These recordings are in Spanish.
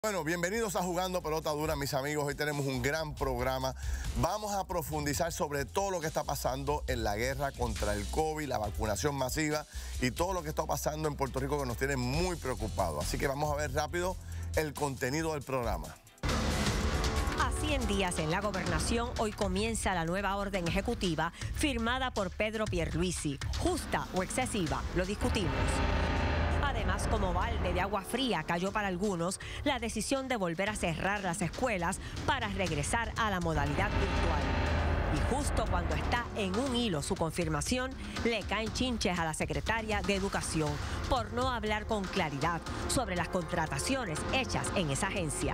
Bueno, bienvenidos a Jugando Pelota Dura, mis amigos. Hoy tenemos un gran programa. Vamos a profundizar sobre todo lo que está pasando en la guerra contra el COVID, la vacunación masiva y todo lo que está pasando en Puerto Rico que nos tiene muy preocupados. Así que vamos a ver rápido el contenido del programa. A 100 días en la gobernación, hoy comienza la nueva orden ejecutiva firmada por Pedro Pierluisi. ¿Justa o excesiva? Lo discutimos. Además, como balde de agua fría cayó para algunos la decisión de volver a cerrar las escuelas para regresar a la modalidad virtual. Y justo cuando está en un hilo su confirmación, le caen chinches a la secretaria de Educación por no hablar con claridad sobre las contrataciones hechas en esa agencia.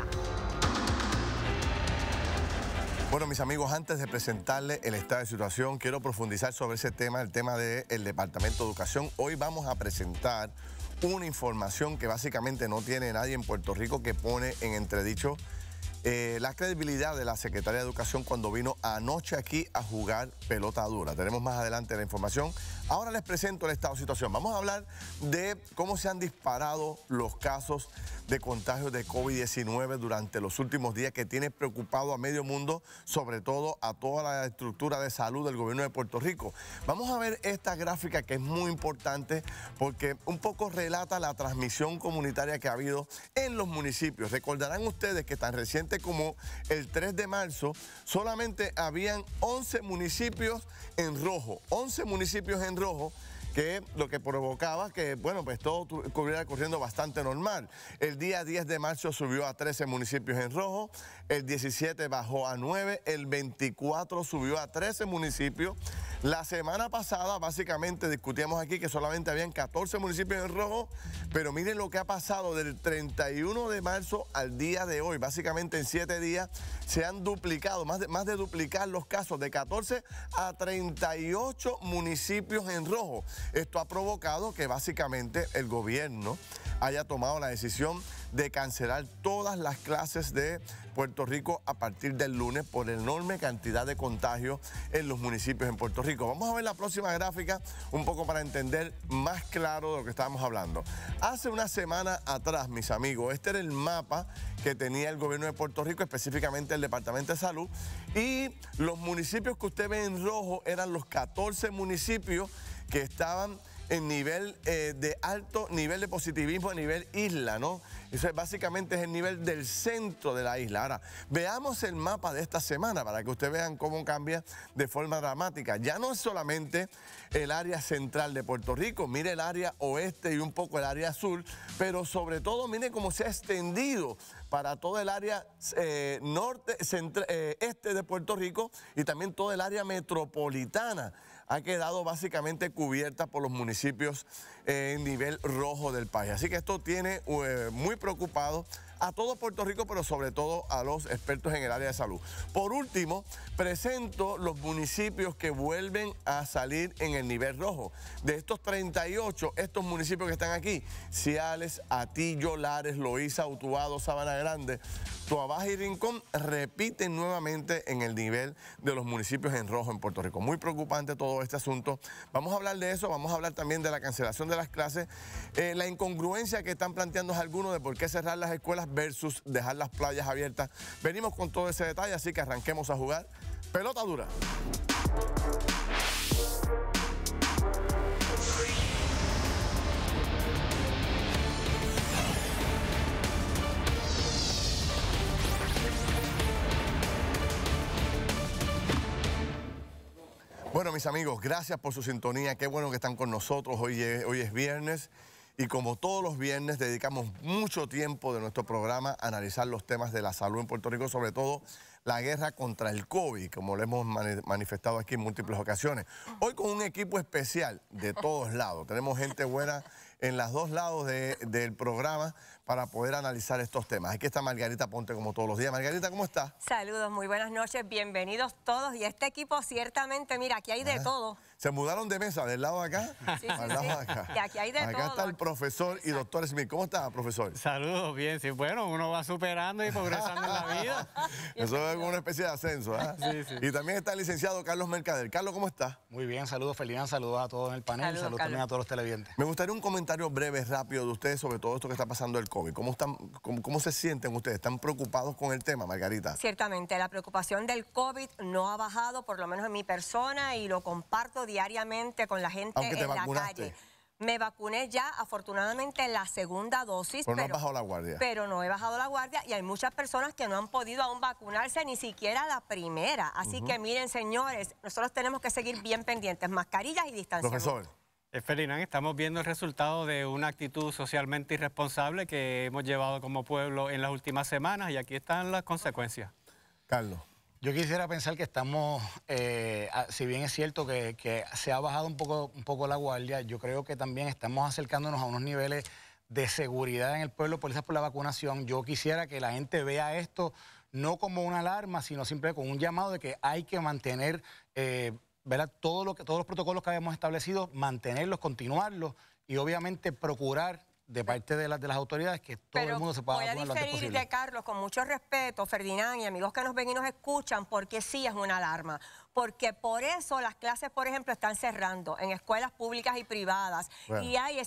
Bueno, mis amigos, antes de presentarles el estado de situación, quiero profundizar sobre ese tema, el tema del Departamento de Educación. Hoy vamos a presentar una información que básicamente no tiene nadie en Puerto Rico, que pone en entredicho la credibilidad de la Secretaría de Educación cuando vino anoche aquí a jugar pelota dura. Tenemos más adelante la información. Ahora les presento el estado de situación. Vamos a hablar de cómo se han disparado los casos de contagios de COVID-19 durante los últimos días, que tiene preocupado a medio mundo, sobre todo a toda la estructura de salud del gobierno de Puerto Rico. Vamos a ver esta gráfica, que es muy importante porque un poco relata la transmisión comunitaria que ha habido en los municipios. Recordarán ustedes que tan reciente como el 3 de marzo solamente habían 11 municipios en rojo, 11 municipios en rojo, que lo que provocaba que, bueno, pues todo estuviera corriendo bastante normal. El día 10 de marzo subió a 13 municipios en rojo, el 17 bajó a 9, el 24 subió a 13 municipios. La semana pasada, básicamente, discutíamos aquí que solamente habían 14 municipios en rojo, pero miren lo que ha pasado del 31 de marzo al día de hoy. Básicamente en 7 días se han duplicado, más de duplicar los casos, de 14 a 38 municipios en rojo. Esto ha provocado que básicamente el gobierno haya tomado la decisión de cancelar todas las clases de Puerto Rico a partir del lunes por la enorme cantidad de contagios en los municipios en Puerto Rico. Vamos a ver la próxima gráfica un poco para entender más claro de lo que estábamos hablando. Hace una semana atrás, mis amigos, este era el mapa que tenía el gobierno de Puerto Rico, específicamente el Departamento de Salud, y los municipios que usted ve en rojo eran los 14 municipios que estaban en nivel de alto nivel de positivismo a nivel isla, ¿no? Eso básicamente es el nivel del centro de la isla. Ahora, veamos el mapa de esta semana para que ustedes vean cómo cambia de forma dramática. Ya no es solamente el área central de Puerto Rico, mire el área oeste y un poco el área sur, pero sobre todo mire cómo se ha extendido para todo el área este de Puerto Rico, y también todo el área metropolitana ha quedado básicamente cubierta por los municipios en nivel rojo del país. Así que esto tiene muy preocupado a todo Puerto Rico, pero sobre todo a los expertos en el área de salud. Por último, presento los municipios que vuelven a salir en el nivel rojo. De estos 38, estos municipios que están aquí: Ciales, Atillo, Lares, Loíza, Utuado, Sabana Grande, Toabaja y Rincón, repiten nuevamente en el nivel de los municipios en rojo en Puerto Rico. Muy preocupante todo este asunto. Vamos a hablar de eso, vamos a hablar también de la cancelación de las clases, la incongruencia que están planteando algunos de por qué cerrar las escuelas versus dejar las playas abiertas. Venimos con todo ese detalle, así que arranquemos a jugar pelota dura. Bueno, mis amigos, gracias por su sintonía. Qué bueno que están con nosotros. Hoy es viernes y, como todos los viernes, dedicamos mucho tiempo de nuestro programa a analizar los temas de la salud en Puerto Rico, sobre todo la guerra contra el COVID, como lo hemos manifestado aquí en múltiples ocasiones. Hoy con un equipo especial de todos lados. Tenemos gente buena en los dos lados del programa para poder analizar estos temas. Aquí está Margarita Ponte, como todos los días. Margarita, ¿cómo estás? Saludos, muy buenas noches, bienvenidos todos. Y este equipo ciertamente, mira, aquí hay de todo. Se mudaron de mesa del lado de acá al lado de acá. Y aquí hay de todo. Acá está el profesor y doctor Smith. ¿Cómo está, profesor? Saludos, bien. Sí, bueno, uno va superando y progresando en la vida. Eso es una especie de ascenso, ¿eh? Sí, sí. Y también está el licenciado Carlos Mercader. Carlos, ¿cómo está? Muy bien, saludos, Ferdinand, saludos a todos en el panel, saludos también a todos los televidentes. Me gustaría un comentario breve, rápido de ustedes sobre todo esto que está pasando el COVID. COVID. ¿Cómo se sienten ustedes? ¿Están preocupados con el tema, Margarita? Ciertamente, la preocupación del COVID no ha bajado, por lo menos en mi persona, y lo comparto diariamente con la gente en la calle. Me vacuné ya, afortunadamente, en la segunda dosis. Pero no has bajado la guardia. Pero no he bajado la guardia y hay muchas personas que no han podido aún vacunarse ni siquiera la primera. Así que miren, señores, nosotros tenemos que seguir bien pendientes, mascarillas y distanciamiento. Profesor. Ferdinand, estamos viendo el resultado de una actitud socialmente irresponsable que hemos llevado como pueblo en las últimas semanas y aquí están las consecuencias. Carlos. Yo quisiera pensar que estamos, si bien es cierto que se ha bajado un poco la guardia, yo creo que también estamos acercándonos a unos niveles de seguridad en el pueblo por la vacunación. Yo quisiera que la gente vea esto no como una alarma, sino simplemente como un llamado de que hay que mantener, ¿verdad? Todos los protocolos que habíamos establecido, mantenerlos, continuarlos y obviamente procurar de parte de las autoridades que todo el mundo se pueda vacunar lo antes posible. Voy a diferir de Carlos con mucho respeto, Ferdinand, y amigos que nos ven y nos escuchan, porque sí es una alarma. Porque por eso las clases, por ejemplo, están cerrando en escuelas públicas y privadas. Bueno. Y hay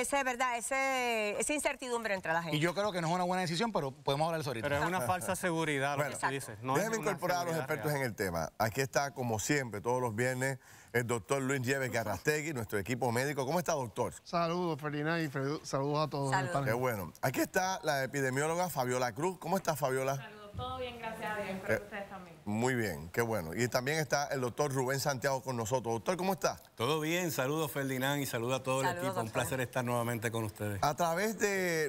esa incertidumbre entre la gente. Y yo creo que no es una buena decisión, pero podemos hablar de eso ahorita. Pero es una falsa seguridad lo que se dice. No déjenme incorporar a los expertos real en el tema. Aquí está, como siempre, todos los viernes, el doctor Luis Nieves Garrastegui, nuestro equipo médico. ¿Cómo está, doctor? Saludos, Ferdinand, y saludos a todos. Saludos. Qué bueno. Aquí está la epidemióloga Fabiola Cruz. ¿Cómo está, Fabiola? Saludos. Todo bien, gracias a Dios. Espero que ustedes también. Muy bien, qué bueno. Y también está el doctor Rubén Santiago con nosotros. Doctor, ¿cómo está? Todo bien. Saludos, Ferdinand, y saludos a todo el equipo. Doctor. Un placer estar nuevamente con ustedes. A través de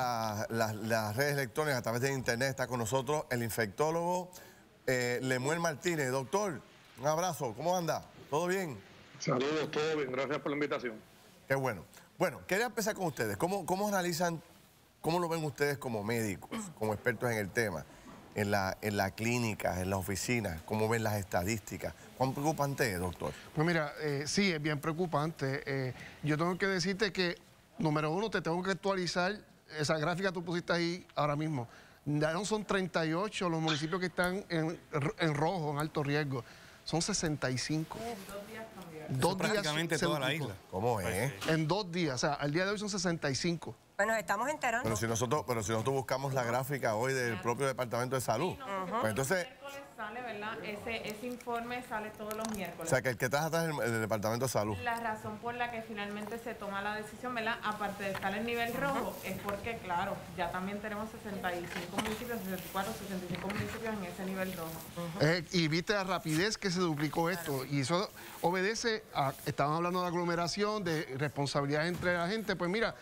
las redes electrónicas, a través de internet, está con nosotros el infectólogo Lemuel Martínez. Doctor, un abrazo. ¿Cómo anda? ¿Todo bien? Saludos, todo bien. Gracias por la invitación. Qué bueno. Bueno, quería empezar con ustedes. ¿Cómo analizan, cómo lo ven ustedes como médicos, como expertos en el tema? En la clínica, en las oficinas, cómo ven las estadísticas. ¿Cuán preocupante es, doctor? Pues mira, sí, es bien preocupante. Yo tengo que decirte que, número uno, te tengo que actualizar esa gráfica que tú pusiste ahí ahora mismo. Ya no son 38 los municipios que están en rojo, en alto riesgo. Son 65. Dos días prácticamente toda la isla. ¿Cómo es? En 2 días, o sea, al día de hoy son 65. Bueno, estamos enterando. Pero si nosotros buscamos la gráfica hoy del propio Departamento de Salud. Pues entonces, miércoles sale, ¿verdad? Ese informe sale todos los miércoles. O sea, que el que trae atrás es el Departamento de Salud. La razón por la que finalmente se toma la decisión, ¿verdad? Aparte de estar en nivel rojo, es porque, claro, ya también tenemos 65 municipios, 64, 65 municipios en ese nivel rojo. Y viste la rapidez que se duplicó esto. Y eso obedece a, estaban hablando de aglomeración, de responsabilidad entre la gente. Pues mira,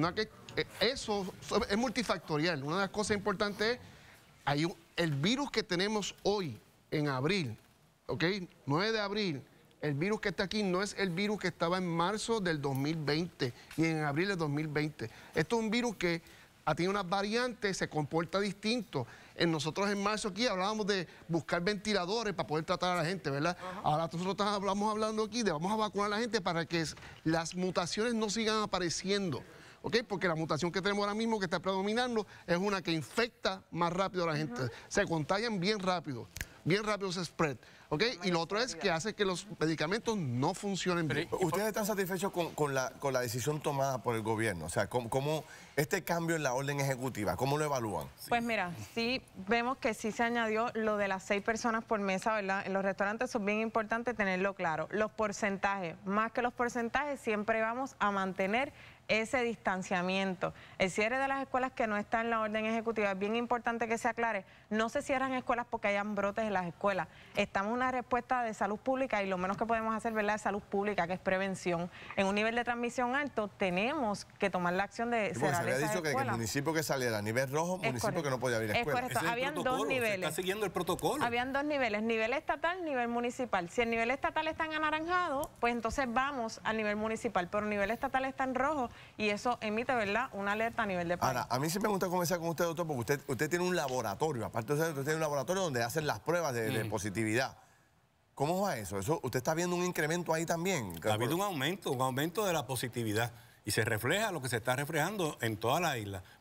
eso es multifactorial. Una de las cosas importantes es, el virus que tenemos hoy, en abril, ¿ok? 9 de abril, el virus que está aquí no es el virus que estaba en marzo del 2020, ni en abril del 2020. Esto es un virus que ha tenido unas variantes, se comporta distinto. Nosotros en marzo aquí hablábamos de buscar ventiladores para poder tratar a la gente, ¿verdad? Ahora nosotros estamos hablando aquí de vamos a vacunar a la gente para que las mutaciones no sigan apareciendo. ¿Ok? Porque la mutación que tenemos ahora mismo que está predominando es una que infecta más rápido a la gente. Se contagian bien rápido se spread. ¿Ok? Y lo otro es que hace que los medicamentos no funcionen bien. ¿Ustedes están satisfechos con la decisión tomada por el gobierno? O sea, ¿cómo este cambio en la orden ejecutiva, cómo lo evalúan? Pues mira, sí vemos que sí se añadió lo de las 6 personas por mesa, ¿verdad? En los restaurantes eso es bien importante tenerlo claro. Los porcentajes, más que los porcentajes, siempre vamos a mantener ese distanciamiento. El cierre de las escuelas que no está en la orden ejecutiva es bien importante que se aclare. No se cierran escuelas porque hayan brotes en las escuelas. Estamos en una respuesta de salud pública y lo menos que podemos hacer, ¿verdad?, es salud pública, que es prevención. En un nivel de transmisión alto tenemos que tomar la acción de cerrar esas escuelas. Se había dicho que el municipio que saliera a nivel rojo, municipio que no podía abrir escuelas. Es correcto. Habían 2 niveles. Se está siguiendo el protocolo. Habían 2 niveles, nivel estatal, nivel municipal. Si el nivel estatal está en anaranjado, pues entonces vamos al nivel municipal, pero el nivel estatal está en rojo y eso emite, ¿verdad?, una alerta a nivel de país. Ahora, a mí sí me gusta conversar con usted, doctor, porque usted tiene un laboratorio, aparte de eso, usted tiene un laboratorio donde hacen las pruebas de positividad. ¿Cómo va eso? ¿Usted está viendo un incremento ahí también? Ha habido un aumento de la positividad y se refleja lo que se está reflejando en toda la isla.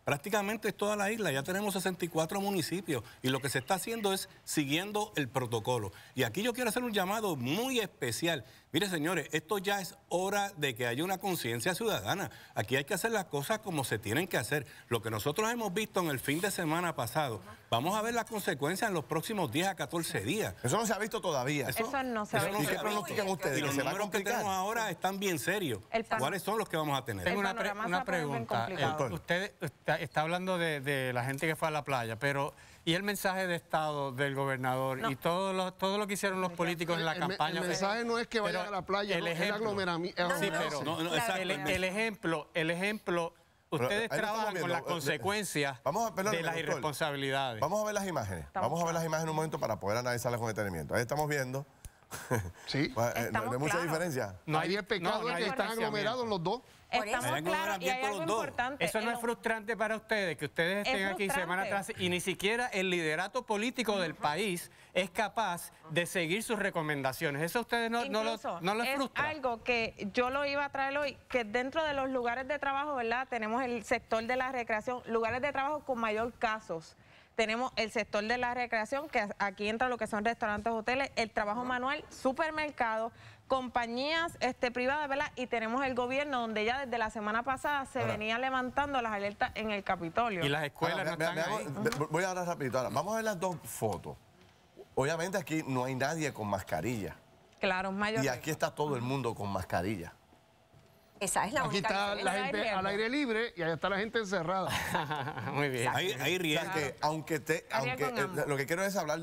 prácticamente es toda la isla, ya tenemos 64 municipios y lo que se está haciendo es siguiendo el protocolo. Y aquí yo quiero hacer un llamado muy especial. Mire, señores, esto ya es hora de que haya una conciencia ciudadana. Aquí hay que hacer las cosas como se tienen que hacer. Lo que nosotros hemos visto en el fin de semana pasado, vamos a ver las consecuencias en los próximos 10 a 14 días. Eso no se ha visto todavía. Eso no se ha visto. ¿Y qué pronostican ustedes? Y los números que tenemos ahora están bien serios. ¿Cuáles son los que vamos a tener? Tengo una pregunta. Usted está hablando de la gente que fue a la playa, pero ¿y el mensaje de Estado del gobernador y todo lo que hicieron los políticos en la campaña? El mensaje no es que vayan a la playa, el es el aglomeramiento. Sí, pero el ejemplo, ustedes trabajan con las consecuencias de las irresponsabilidades. Vamos a ver las imágenes. Vamos a ver las imágenes un momento para poder analizarlas con detenimiento. Ahí estamos viendo. Sí. ¿No hay mucha diferencia? No hay el pecado es que están aglomerados los dos. Estamos claros y hay algo importante. Eso no es frustrante para ustedes, que ustedes estén aquí semana tras y ni siquiera el liderato político del país es capaz de seguir sus recomendaciones. Eso a ustedes no les frustra. Es algo que yo lo iba a traer hoy, que dentro de los lugares de trabajo, ¿verdad? Tenemos el sector de la recreación, lugares de trabajo con mayor casos. Tenemos el sector de la recreación, que aquí entra lo que son restaurantes, hoteles, el trabajo manual, supermercados, compañías privadas, ¿verdad? Y tenemos el gobierno, donde ya desde la semana pasada se venía levantando las alertas en el Capitolio. Y las escuelas no están ahí. Voy ahora rapidito. Ahora, vamos a ver las dos fotos. Obviamente aquí no hay nadie con mascarilla. Claro, mayor. Y aquí está todo el mundo con mascarilla. Esa es la Aquí está la gente al aire libre y allá está la gente encerrada. Muy bien. Hay riesgo. O sea, que lo que quiero es hablar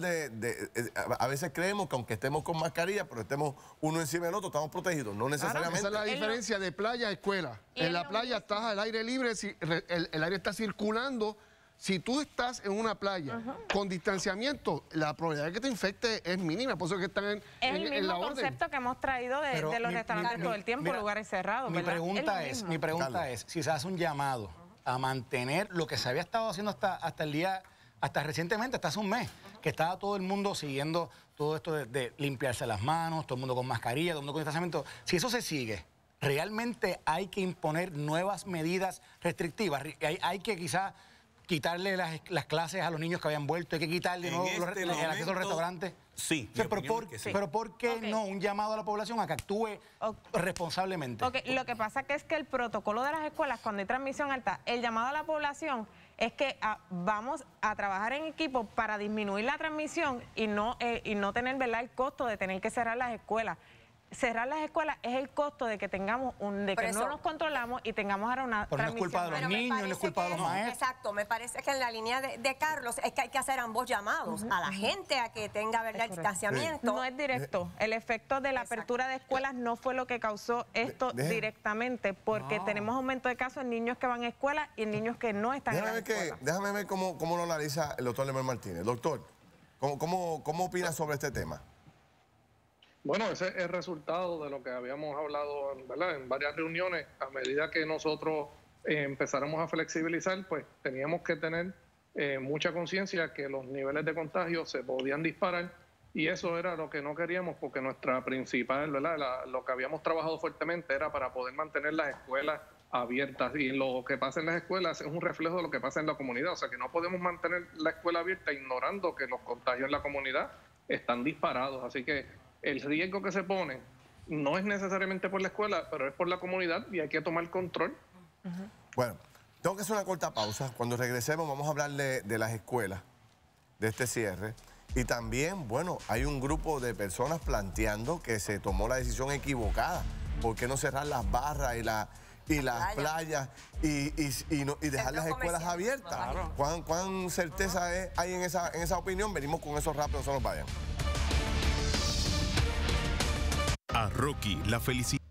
a veces creemos que aunque estemos con mascarilla, pero estemos uno encima del otro, estamos protegidos. No necesariamente. Esa es la diferencia de playa a escuela. En la playa estás al aire libre, el aire está circulando. Si tú estás en una playa con distanciamiento, la probabilidad de que te infecte es mínima, por eso es que están en la orden. Es el mismo concepto que hemos traído de los restaurantes todo el tiempo, lugares cerrados. Mi pregunta es, si se hace un llamado a mantener lo que se había estado haciendo hasta recientemente, hasta hace un mes, que estaba todo el mundo siguiendo todo esto de limpiarse las manos, todo el mundo con mascarilla, todo el mundo con distanciamiento. Si eso se sigue, ¿realmente hay que imponer nuevas medidas restrictivas? Hay que quizás quitarle las clases a los niños que habían vuelto, hay que quitarle el acceso al restaurante. Sí. O sea, pero ¿por qué no un llamado a la población a que actúe responsablemente? Lo que pasa es que el protocolo de las escuelas, cuando hay transmisión alta, el llamado a la población es que vamos a trabajar en equipo para disminuir la transmisión y no tener, ¿verdad?, el costo de tener que cerrar las escuelas. Cerrar las escuelas es el costo de que tengamos no nos controlamos y tengamos ahora una transmisión. No es culpa de los niños, no es culpa de los maestros. Exacto, me parece que en la línea de Carlos es que hay que hacer ambos llamados a la gente a que tenga, ¿verdad?, el distanciamiento. No es directo. El efecto de la apertura de escuelas no fue lo que causó esto directamente, porque tenemos aumento de casos en niños que van a escuela y en niños que no están en la escuela. Déjame ver cómo lo analiza el doctor Lemuel Martínez. Doctor, ¿cómo opina sobre este tema? Bueno, ese es el resultado de lo que habíamos hablado, ¿verdad?, en varias reuniones. A medida que nosotros empezáramos a flexibilizar, pues teníamos que tener mucha conciencia que los niveles de contagio se podían disparar y eso era lo que no queríamos porque nuestra principal, ¿verdad?, lo que habíamos trabajado fuertemente era para poder mantener las escuelas abiertas y lo que pasa en las escuelas es un reflejo de lo que pasa en la comunidad. O sea que no podemos mantener la escuela abierta ignorando que los contagios en la comunidad están disparados. Así que el riesgo que se pone no es necesariamente por la escuela, pero es por la comunidad y hay que tomar control. Bueno, tengo que hacer una corta pausa. Cuando regresemos vamos a hablar de las escuelas, de este cierre. Y también, bueno, hay un grupo de personas planteando que se tomó la decisión equivocada. ¿Por qué no cerrar las barras y las playas y dejar las escuelas abiertas? Claro. ¿Cuán certeza hay en esa opinión? Venimos con eso rápido, no se nos vayan. A Rocky, la felicidad.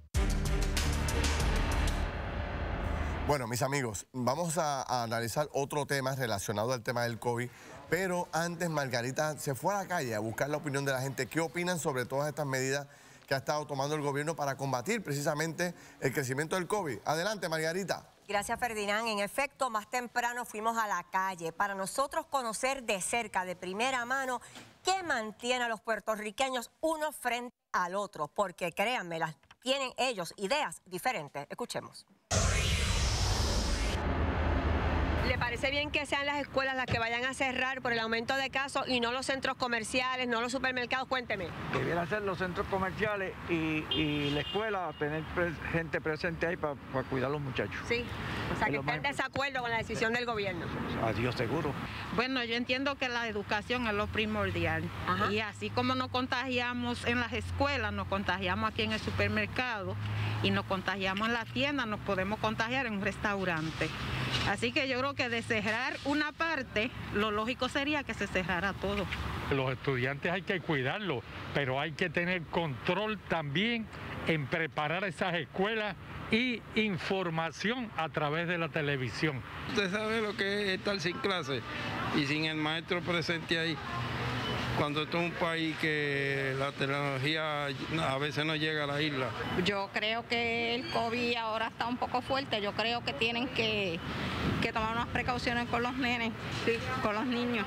Bueno, mis amigos, vamos a analizar otro tema relacionado al tema del COVID, pero antes Margarita se fue a la calle a buscar la opinión de la gente. ¿Qué opinan sobre todas estas medidas que ha estado tomando el gobierno para combatir precisamente el crecimiento del COVID? Adelante, Margarita. Gracias, Ferdinand. En efecto, más temprano fuimos a la calle para nosotros conocer de cerca, de primera mano, qué mantiene a los puertorriqueños uno frente al otro, porque créanme, tienen ellos ideas diferentes. Escuchemos. ¿Le parece bien que sean las escuelas las que vayan a cerrar por el aumento de casos y no los centros comerciales, no los supermercados? Cuénteme. Debieran ser los centros comerciales y la escuela, tener gente presente ahí para cuidar a los muchachos. Sí, o sea que está en desacuerdo con la decisión del gobierno. Adiós, seguro. Bueno, yo entiendo que la educación es lo primordial. Ajá. Y así como nos contagiamos en las escuelas, nos contagiamos aquí en el supermercado y nos contagiamos en la tienda, nos podemos contagiar en un restaurante. Así que yo creo que de cerrar una parte, lo lógico sería que se cerrara todo. Los estudiantes hay que cuidarlos, pero hay que tener control también en preparar esas escuelas y información a través de la televisión. Usted sabe lo que es estar sin clase y sin el maestro presente ahí. Cuando esto es un país que la tecnología a veces no llega a la isla. Yo creo que el COVID ahora está un poco fuerte. Yo creo que tienen que tomar unas precauciones con los nenes, sí, con los niños.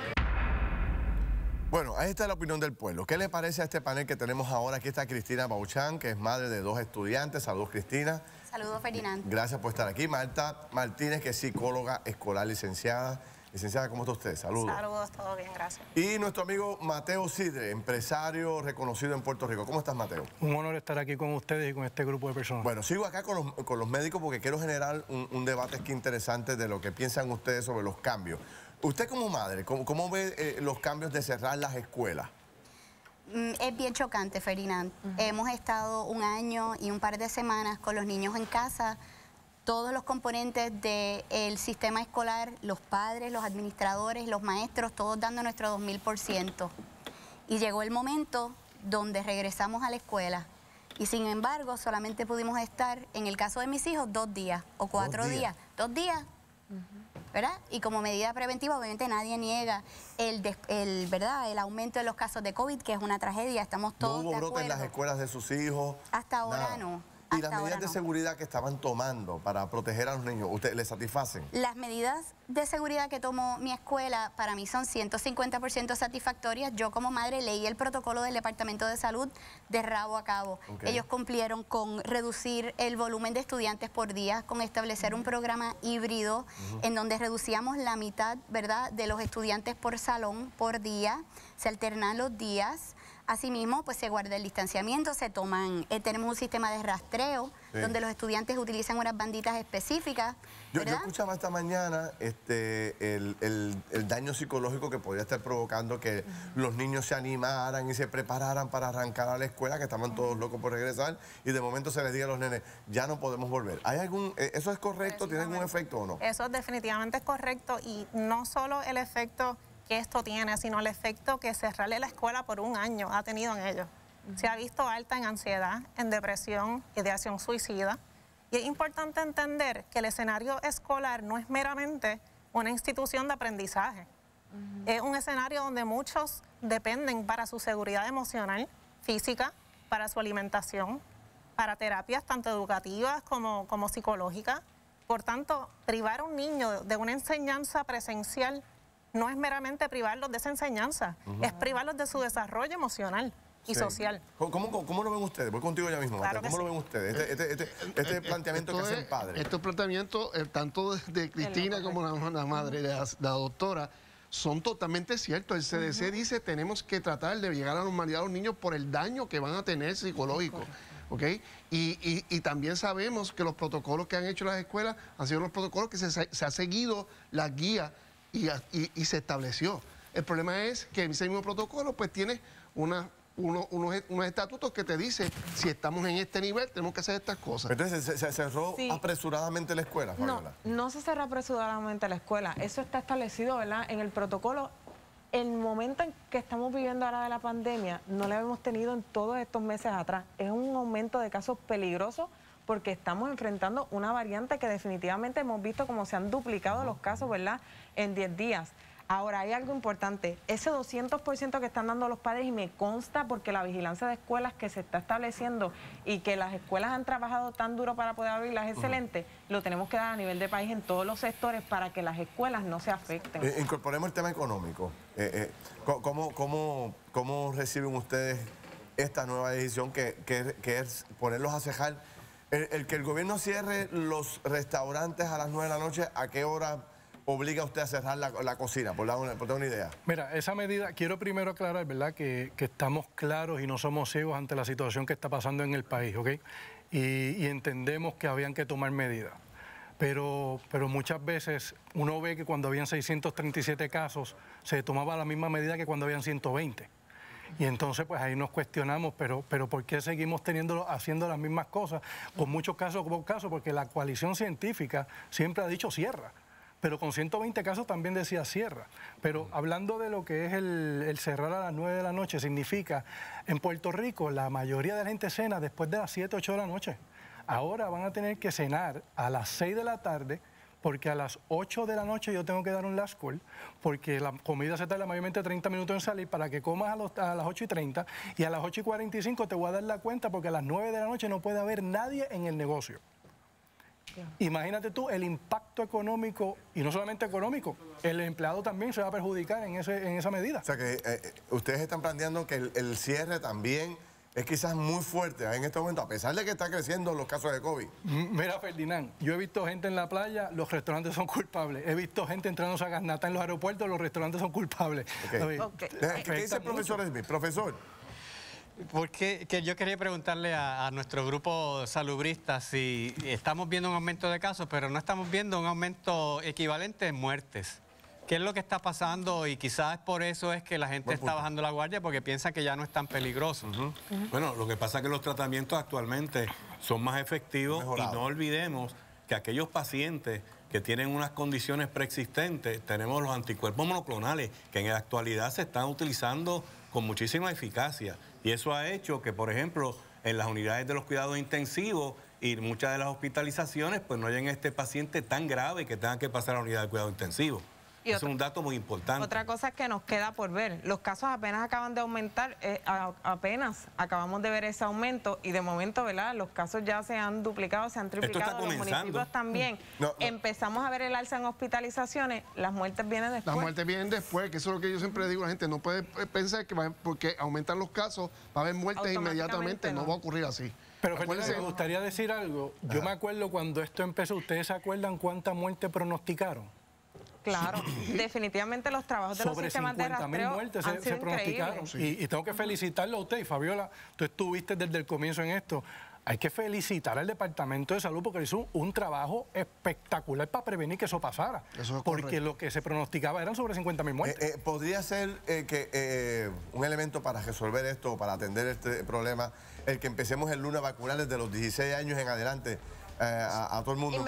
Bueno, ahí está la opinión del pueblo. ¿Qué le parece a este panel que tenemos ahora? Aquí está Cristina Bauchán, que es madre de 2 estudiantes. Saludos, Cristina. Saludos, Ferdinand. Gracias por estar aquí. Marta Martínez, que es psicóloga escolar licenciada. Licenciada, ¿cómo está usted? Saludos. Saludos, todo bien, gracias. Y nuestro amigo Mateo Sidre, empresario reconocido en Puerto Rico. ¿Cómo estás, Mateo? Un honor estar aquí con ustedes y con este grupo de personas. Bueno, sigo acá con los médicos porque quiero generar un debate aquí interesante de lo que piensan ustedes sobre los cambios. Usted como madre, ¿cómo ve los cambios de cerrar las escuelas? Es bien chocante, Ferdinand. Hemos estado un año y un par de semanas con los niños en casa. Todos los componentes del sistema escolar, los padres, los administradores, los maestros, todos dando nuestro 2000%. Y llegó el momento donde regresamos a la escuela. Y sin embargo, solamente pudimos estar, en el caso de mis hijos, 2 días o 4 días. 2 días, ¿verdad? Y como medida preventiva, obviamente nadie niega el aumento de los casos de COVID, que es una tragedia. Estamos todos de acuerdo. ¿No hubo brote en las escuelas de sus hijos? Hasta ahora no. ¿Y las medidas de seguridad que estaban tomando para proteger a los niños, ¿ustedes les satisfacen? Las medidas de seguridad que tomó mi escuela para mí son 150% satisfactorias. Yo como madre leí el protocolo del Departamento de Salud de rabo a cabo. Ellos cumplieron con reducir el volumen de estudiantes por día, con establecer un programa híbrido en donde reducíamos la mitad, ¿verdad?, de los estudiantes por salón por día. Se alternan los días. Asimismo, pues se guarda el distanciamiento, se toman, tenemos un sistema de rastreo, donde los estudiantes utilizan unas banditas específicas. Yo escuchaba esta mañana el daño psicológico que podría estar provocando que los niños se animaran y se prepararan para arrancar a la escuela, que estaban todos locos por regresar, y de momento se les diga a los nenes, ya no podemos volver. ¿Hay algún, eso es correcto? ¿Tiene algún efecto o no? Eso definitivamente es correcto, y no solo el efecto que esto tiene, sino el efecto que cerrarle la escuela por un año ha tenido en ellos. Se ha visto alta en ansiedad, en depresión, ideación suicida. Y es importante entender que el escenario escolar no es meramente una institución de aprendizaje. Es un escenario donde muchos dependen para su seguridad emocional, física, para su alimentación, para terapias tanto educativas como psicológicas. Por tanto, privar a un niño de una enseñanza presencial no es meramente privarlos de esa enseñanza, es privarlos de su desarrollo emocional y social. ¿Cómo lo ven ustedes? Voy contigo ya mismo, Claro Mateo. ¿Cómo lo ven ustedes? Este planteamiento que hacen padres. Estos planteamientos, tanto de Cristina como la madre, la doctora, son totalmente ciertos. El CDC dice tenemos que tratar de llegar a la normalidad a los niños por el daño que van a tener psicológico. ¿Okay? Y también sabemos que los protocolos que han hecho las escuelas han sido los protocolos que se ha seguido las guías y se estableció. El problema es que ese mismo protocolo pues tiene unos estatutos que te dicen si estamos en este nivel tenemos que hacer estas cosas. Entonces se cerró apresuradamente la escuela, Fabiola. No se cerró apresuradamente la escuela. Eso está establecido, ¿verdad?, en el protocolo. El momento en que estamos viviendo ahora de la pandemia no lo habíamos tenido en todos estos meses atrás. Es un aumento de casos peligrosos porque estamos enfrentando una variante que definitivamente hemos visto como se han duplicado los casos, ¿verdad?, en 10 días. Ahora, hay algo importante, ese 200% que están dando los padres, y me consta porque la vigilancia de escuelas que se está estableciendo y que las escuelas han trabajado tan duro para poder abrirlas, es excelente, lo tenemos que dar a nivel de país en todos los sectores para que las escuelas no se afecten. Incorporemos el tema económico. ¿Cómo reciben ustedes esta nueva decisión que es ponerlos a cejar? El que el gobierno cierre los restaurantes a las 9 de la noche, ¿a qué hora obliga a usted a cerrar la cocina, por dar una idea? Mira, esa medida, quiero primero aclarar, ¿verdad?, que estamos claros y no somos ciegos ante la situación que está pasando en el país, ¿ok? Y entendemos que habían que tomar medidas. Pero muchas veces uno ve que cuando habían 637 casos se tomaba la misma medida que cuando habían 120. Y entonces pues ahí nos cuestionamos, pero ¿por qué seguimos haciendo las mismas cosas? Con muchos casos como casos, porque la coalición científica siempre ha dicho cierra, pero con 120 casos también decía cierra. Pero hablando de lo que es el cerrar a las 9 de la noche, significa, en Puerto Rico la mayoría de la gente cena después de las 7, 8 de la noche. Ahora van a tener que cenar a las 6 de la tarde, porque a las 8 de la noche yo tengo que dar un last call, porque la comida se tarda mayormente 30 minutos en salir para que comas a las 8:30, y a las 8:45 te voy a dar la cuenta, porque a las 9 de la noche no puede haber nadie en el negocio. Imagínate tú el impacto económico, y no solamente económico, el empleado también se va a perjudicar en esa medida. O sea que ustedes están planteando que el cierre también es quizás muy fuerte en este momento, a pesar de que están creciendo los casos de COVID. Mira, Ferdinand, yo he visto gente en la playa, los restaurantes son culpables. He visto gente entrándose a garnata en los aeropuertos, los restaurantes son culpables. ¿Qué dice el profesor Smith? Profesor. Porque que yo quería preguntarle a nuestro grupo salubrista si estamos viendo un aumento de casos, pero no estamos viendo un aumento equivalente en muertes. ¿Qué es lo que está pasando? Y quizás por eso es que la gente está bajando la guardia, porque piensa que ya no es tan peligroso. Bueno, lo que pasa es que los tratamientos actualmente son más efectivos y no olvidemos que aquellos pacientes que tienen unas condiciones preexistentes, tenemos los anticuerpos monoclonales que en la actualidad se están utilizando con muchísima eficacia. Y eso ha hecho que, por ejemplo, en las unidades de los cuidados intensivos y muchas de las hospitalizaciones, pues no hayan este paciente tan grave que tenga que pasar a la unidad de cuidado intensivo. Es un dato muy importante. Otra cosa es que nos queda por ver. Los casos apenas acaban de aumentar, apenas acabamos de ver ese aumento, y de momento, ¿verdad?, los casos ya se han duplicado, se han triplicado, los municipios también. Empezamos a ver el alza en hospitalizaciones, las muertes vienen después. Las muertes vienen después, que eso es lo que yo siempre digo a la gente, no puede pensar que porque aumentan los casos va a haber muertes inmediatamente, no va a ocurrir así. Pero Fernando, me gustaría decir algo. Yo me acuerdo cuando esto empezó, ¿ustedes se acuerdan cuántas muertes pronosticaron? Claro, definitivamente los trabajos de los sistemas de rastreo sobre 50.000 muertes se pronosticaron. Y tengo que felicitarlo a usted. Y Fabiola, tú estuviste desde el comienzo en esto. Hay que felicitar al Departamento de Salud porque hizo un trabajo espectacular para prevenir que eso pasara. Eso es porque correcto. Lo que se pronosticaba eran sobre 50.000 muertes. ¿Podría ser que un elemento para resolver esto, para atender este problema, el que empecemos el lunes a vacunar desde los 16 años en adelante a todo el mundo?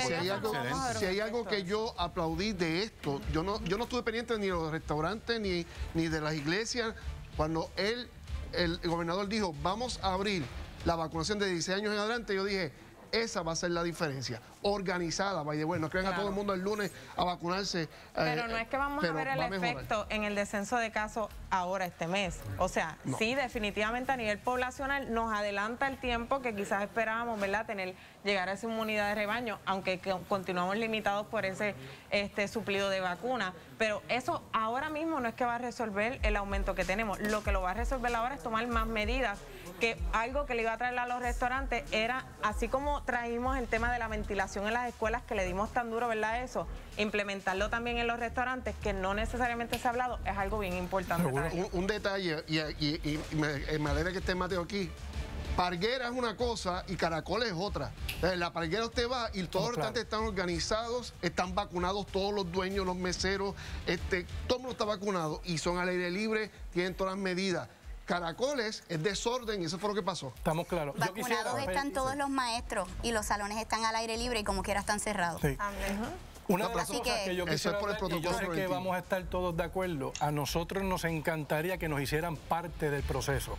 Si hay algo que yo aplaudí de esto, yo no estuve pendiente ni de los restaurantes ni de las iglesias. Cuando el gobernador dijo, vamos a abrir la vacunación de 16 años en adelante, yo dije, esa va a ser la diferencia. Organizada, no crean a todo el mundo el lunes a vacunarse. Pero no es que vamos a ver el efecto en el descenso de casos ahora este mes. O sea, sí, definitivamente a nivel poblacional nos adelanta el tiempo que quizás esperábamos, ¿verdad?, llegar a esa inmunidad de rebaño, aunque continuamos limitados por ese suplido de vacunas. Pero eso ahora mismo no es que va a resolver el aumento que tenemos. Lo que lo va a resolver ahora es tomar más medidas, que algo que le iba a traer a los restaurantes era, así como trajimos el tema de la ventilación en las escuelas, que le dimos tan duro, ¿verdad?, eso, implementarlo también en los restaurantes, que no necesariamente se ha hablado, es algo bien importante. Un detalle, y me alegra que esté Mateo aquí. Parguera es una cosa y Caracol es otra. En la Parguera usted va y todos los restaurantes están organizados, están vacunados todos los dueños, los meseros, todo el mundo está vacunado y son al aire libre, tienen todas las medidas. Caracoles es desorden y eso fue lo que pasó. Estamos claros. Vacunados están todos los maestros y los salones están al aire libre y como quiera están cerrados. Sí. Una de las cosas que yo quisiera hablar, y yo sé que vamos a estar todos de acuerdo, a nosotros nos encantaría que nos hicieran parte del proceso.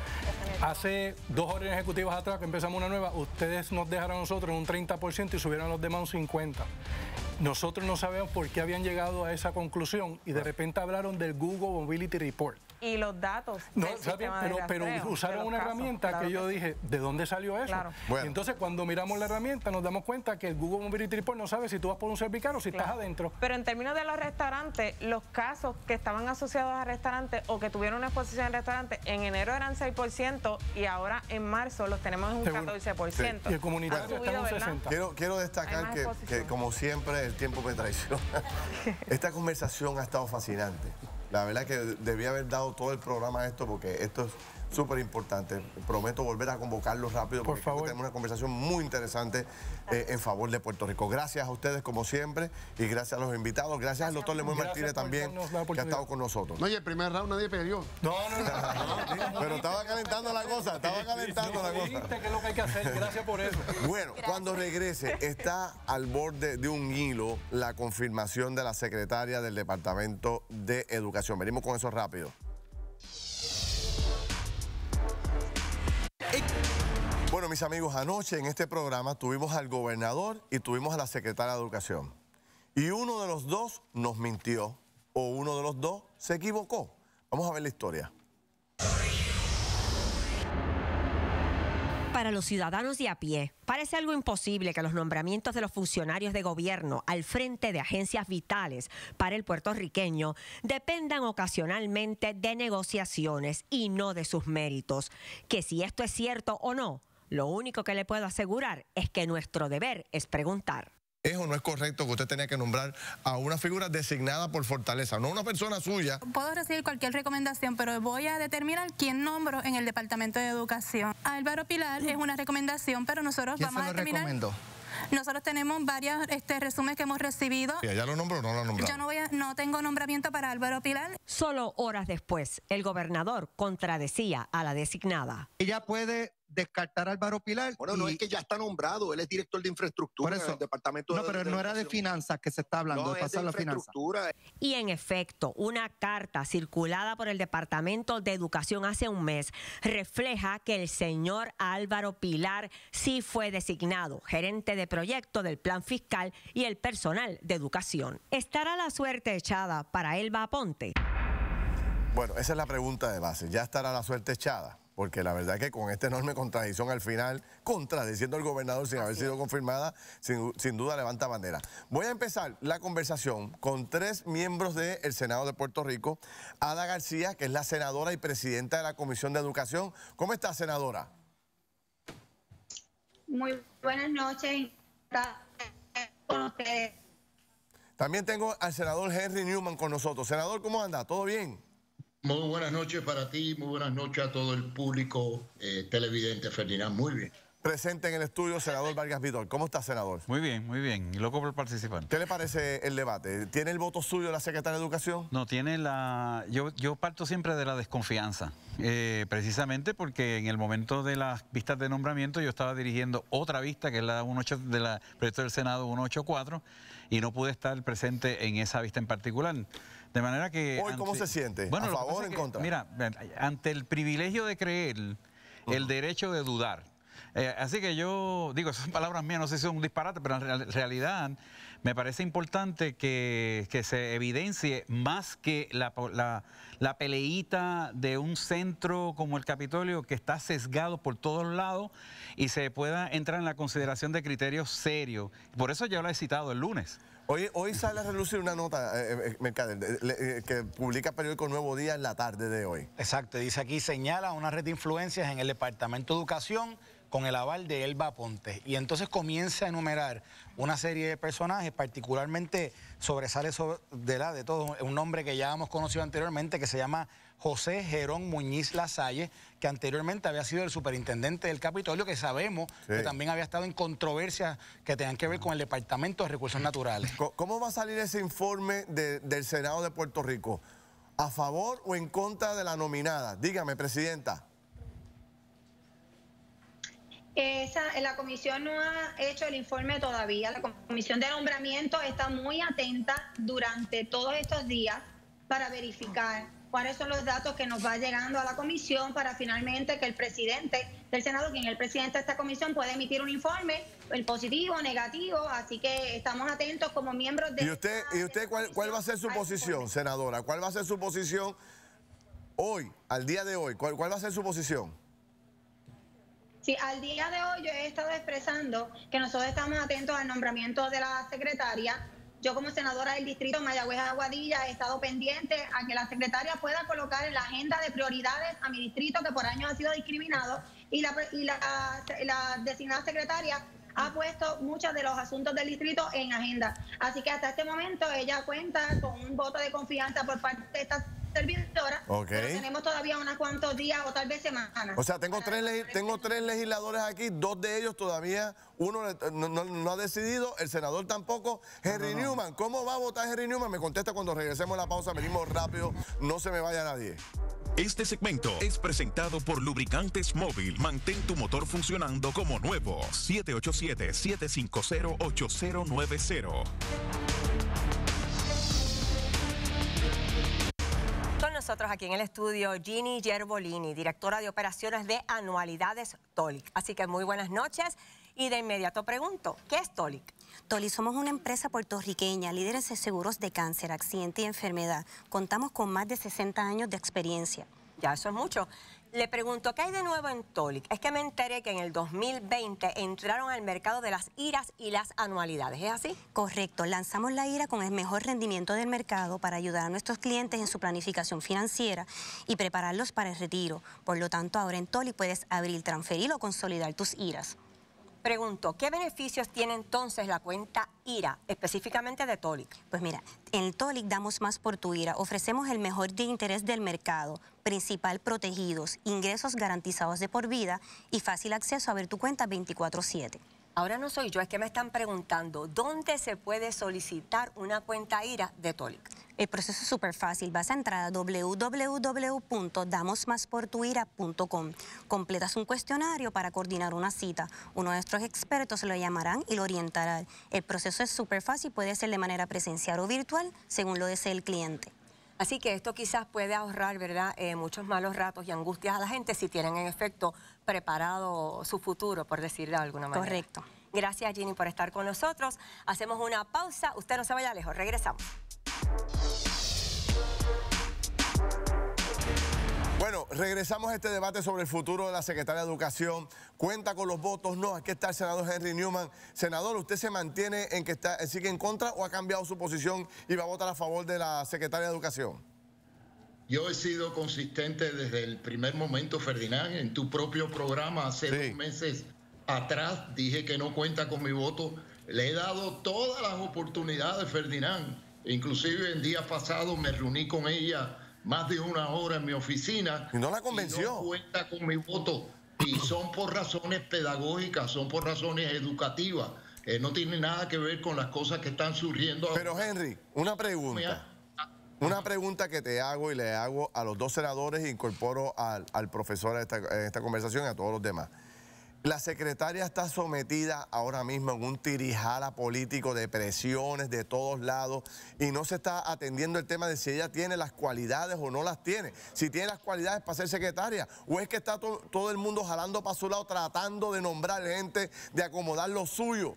Hace 2 órdenes ejecutivas atrás que empezamos una nueva, ustedes nos dejaron a nosotros un 30% y subieron a los demás un 50%. Nosotros no sabemos por qué habían llegado a esa conclusión y de repente hablaron del Google Mobility Report. Y los datos. No, pero usaron una herramienta que yo dije, ¿de dónde salió eso? Claro. Bueno. Entonces, cuando miramos la herramienta, nos damos cuenta que el Google Mobility Report no sabe si tú vas por un cervical o si estás adentro. Pero en términos de los restaurantes, los casos que estaban asociados a restaurantes o que tuvieron una exposición en restaurantes, en enero eran 6% y ahora en marzo los tenemos en un 14%. Sí. Y el comunitario está en un 60%. Quiero destacar que como siempre, el tiempo me traiciona. Esta conversación ha estado fascinante. La verdad que debía haber dado todo el programa a esto porque esto es súper importante. Prometo volver a convocarlos rápido porque tenemos una conversación muy interesante en favor de Puerto Rico. Gracias a ustedes como siempre y gracias a los invitados. Gracias al doctor Lemuel Martínez también que ha estado con nosotros. No, y el primer round nadie peleó. No. Pero estaba calentando la cosa, estaba calentando la cosa. ¿Qué es lo que hay que hacer? Gracias por eso. Bueno, cuando regrese, está al borde de un hilo la confirmación de la secretaria del Departamento de Educación. Venimos con eso rápido. Bueno, mis amigos, anoche en este programa tuvimos al gobernador y tuvimos a la secretaria de Educación. Y uno de los dos nos mintió o uno de los dos se equivocó. Vamos a ver la historia. Para los ciudadanos de a pie, parece algo imposible que los nombramientos de los funcionarios de gobierno al frente de agencias vitales para el puertorriqueño dependan ocasionalmente de negociaciones y no de sus méritos. Que si esto es cierto o no, lo único que le puedo asegurar es que nuestro deber es preguntar. ¿Es o no es correcto que usted tenía que nombrar a una figura designada por Fortaleza, no una persona suya? Puedo recibir cualquier recomendación, pero voy a determinar quién nombro en el Departamento de Educación. Álvaro Pilar es una recomendación, pero nosotros vamos a determinar... ¿Quién se lo recomendó? Nosotros tenemos varios resúmenes que hemos recibido. ¿Ya lo nombró o no lo nombró? Yo no tengo nombramiento para Álvaro Pilar. Solo horas después, el gobernador contradecía a la designada. Ella puede descartar a Álvaro Pilar. Bueno, no es que ya está nombrado, él es director de infraestructura en el departamento No, pero no era de finanzas que se está hablando, no, de pasar la infraestructura. Y en efecto, una carta circulada por el Departamento de Educación hace un mes refleja que el señor Álvaro Pilar sí fue designado gerente de proyecto del Plan Fiscal y el personal de educación. ¿Estará la suerte echada para Elba Aponte? Bueno, esa es la pregunta de base. ¿Ya estará la suerte echada? Porque la verdad es que con esta enorme contradicción al final, contradiciendo al gobernador sin haber sido confirmada, sin duda levanta bandera. Voy a empezar la conversación con 3 miembros del Senado de Puerto Rico. Ada García, que es la senadora y presidenta de la Comisión de Educación. ¿Cómo está, senadora? Muy buenas noches. Con ustedes. También tengo al senador Henry Newman con nosotros. Senador, ¿cómo anda? ¿Todo bien? Muy buenas noches para ti, muy buenas noches a todo el público televidente, Ferdinand. Muy bien. Presente en el estudio, senador Vargas Vidal. ¿Cómo está, senador? Muy bien. Y loco por participar. ¿Qué le parece el debate? ¿Tiene el voto suyo la secretaria de Educación? No, tiene la... Yo parto siempre de la desconfianza, precisamente porque en el momento de las vistas de nombramiento yo estaba dirigiendo otra vista, que es la proyecto del Senado 184, y no pude estar presente en esa vista en particular. De manera que... ¿Hoy cómo se siente? Bueno, ¿A favor o en contra? Mira, ante el privilegio de creer, el derecho de dudar. Así que yo digo, esas son palabras mías, no sé si son un disparate, pero en realidad me parece importante que se evidencie más que la peleíta de un centro como el Capitolio que está sesgado por todos lados y se pueda entrar en la consideración de criterios serios. Por eso yo lo he citado el lunes. Hoy sale a relucir una nota, Mercader, que publica el periódico Nuevo Día en la tarde de hoy. Exacto, dice aquí, señala una red de influencias en el Departamento de Educación con el aval de Elba Aponte. Y entonces comienza a enumerar una serie de personajes, particularmente sobresale de todo un nombre que ya hemos conocido anteriormente, que se llama José Jerón Muñiz Lasalle, que anteriormente había sido el superintendente del Capitolio, que sabemos que también había estado en controversias que tenían que ver con el Departamento de Recursos Naturales. ¿Cómo va a salir ese informe del Senado de Puerto Rico? ¿A favor o en contra de la nominada? Dígame, presidenta. La comisión no ha hecho el informe todavía. La comisión de nombramiento está muy atenta durante todos estos días para verificar cuáles son los datos que nos va llegando a la comisión para finalmente que el presidente del Senado, quien es el presidente de esta comisión, pueda emitir un informe, el positivo, negativo, así que estamos atentos como miembros de... ¿Y usted cuál va a ser su posición, senadora? ¿Cuál va a ser su posición hoy, al día de hoy? ¿Cuál va a ser su posición? Sí, al día de hoy yo he estado expresando que nosotros estamos atentos al nombramiento de la secretaria. Yo como senadora del distrito Mayagüez-Aguadilla he estado pendiente a que la secretaria pueda colocar en la agenda de prioridades a mi distrito, que por años ha sido discriminado, y la designada secretaria ha puesto muchos de los asuntos del distrito en agenda. Así que hasta este momento ella cuenta con un voto de confianza por parte de esta servidora, pero tenemos todavía unos cuantos días o tal vez semanas. O sea, tengo tres legisladores aquí, 2 de ellos todavía, uno no ha decidido, el senador tampoco. Henry Newman, ¿cómo va a votar Henry Newman? Me contesta cuando regresemos a la pausa, venimos rápido, no se me vaya nadie. Este segmento es presentado por Lubricantes Móvil. Mantén tu motor funcionando como nuevo. 787-750-8090. Con nosotros aquí en el estudio Ginny Gerbolini, directora de operaciones de Anualidades TOLIC. Así que muy buenas noches y de inmediato pregunto, ¿qué es TOLIC? TOLIC somos una empresa puertorriqueña, líderes en seguros de cáncer, accidente y enfermedad. Contamos con más de 60 años de experiencia. Ya, eso es mucho. Le pregunto, ¿qué hay de nuevo en TOLIC? Es que me enteré que en el 2020 entraron al mercado de las IRAs y las anualidades, ¿es así? Correcto, lanzamos la IRA con el mejor rendimiento del mercado para ayudar a nuestros clientes en su planificación financiera y prepararlos para el retiro. Por lo tanto, ahora en TOLIC puedes abrir, transferir o consolidar tus IRAs. Pregunto, ¿qué beneficios tiene entonces la cuenta IRA, específicamente de TOLIC? Pues mira, en TOLIC damos más por tu IRA. Ofrecemos el mejor de interés del mercado, principal protegidos, ingresos garantizados de por vida y fácil acceso a ver tu cuenta 24/7. Ahora no soy yo, es que me están preguntando, ¿dónde se puede solicitar una cuenta IRA de TOLIC? El proceso es súper fácil. Vas a entrar a www.damosmasportuira.com. Completas un cuestionario para coordinar una cita. Uno de nuestros expertos lo llamarán y lo orientarán. El proceso es súper fácil, puede ser de manera presencial o virtual, según lo desee el cliente. Así que esto quizás puede ahorrar, ¿verdad?, muchos malos ratos y angustias a la gente si tienen en efecto preparado su futuro, por decirlo de alguna manera. Correcto. Gracias, Ginny, por estar con nosotros. Hacemos una pausa. Usted no se vaya lejos. Regresamos. Bueno, regresamos a este debate sobre el futuro de la Secretaría de Educación. ¿Cuenta con los votos? No, aquí está el senador Henry Newman. Senador, ¿usted se mantiene en que sigue en contra o ha cambiado su posición y va a votar a favor de la Secretaría de Educación? Yo he sido consistente desde el primer momento, Ferdinand. En tu propio programa hace 2 meses atrás dije que no cuenta con mi voto. Le he dado todas las oportunidades, Ferdinand. Inclusive el día pasado me reuní con ella más de 1 hora en mi oficina. ¿Y no la convenció? Y no cuenta con mi voto. Y son por razones pedagógicas, son por razones educativas. No tiene nada que ver con las cosas que están surgiendo. Pero Henry, una pregunta. Una pregunta que te hago y le hago a los 2 senadores e incorporo al profesor en esta conversación y a todos los demás. La secretaria está sometida ahora mismo en un tirijala político de presiones de todos lados y no se está atendiendo el tema de si ella tiene las cualidades o no las tiene. Si tiene las cualidades para ser secretaria o es que está todo el mundo jalando para su lado tratando de nombrar gente, de acomodar lo suyo.